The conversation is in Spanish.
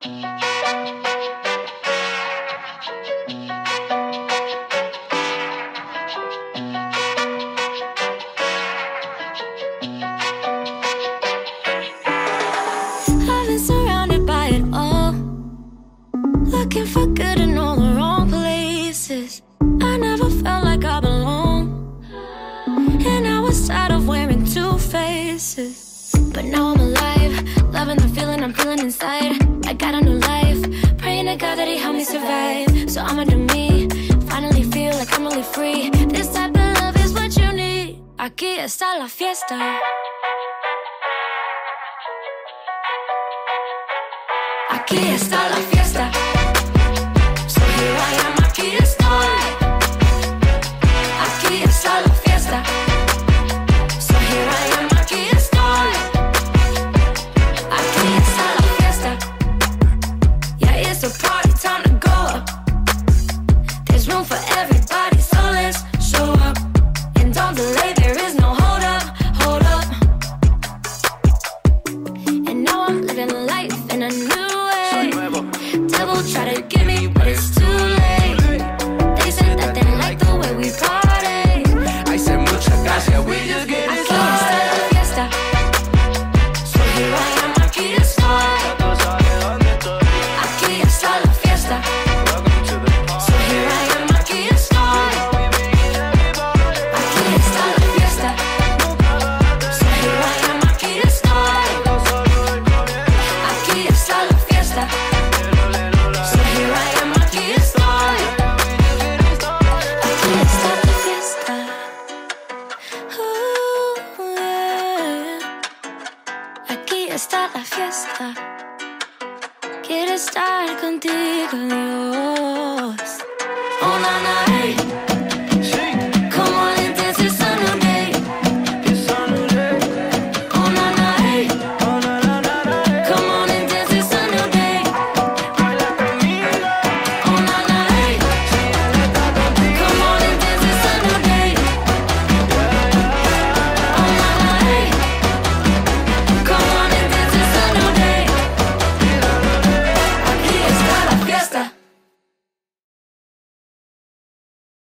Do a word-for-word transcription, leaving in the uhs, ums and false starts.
I've been surrounded by it all, looking for good in all the wrong places. I never felt like I belong, and I was tired of wearing two faces. But now I'm alive, loving the feeling I'm feeling inside. I got a new life, praying to God that He helped me survive. So I'ma do me, finally feel like I'm really free. This type of love is what you need. Aquí está la fiesta. Aquí está la fiesta. So here I am, aquí estoy. Aquí está la fiesta. So here I am, aquí estoy. Aquí está la fiesta. Yeah, it's a party, time to go up. There's room for everybody, so let's show up. And don't delay, there is no hold up, hold up. And now I'm living life in a new devil try to get me, but it's too late. They said that they like the way we party. I said muchas gracias, we just getting started. Aquí está la fiesta. So here I am, aquí estoy. Aquí está la fiesta. So here I am, aquí estoy. Aquí está la fiesta. So here I am, aquí estoy. Aquí está la fiesta. Está la fiesta, quiero estar contigo, Dios.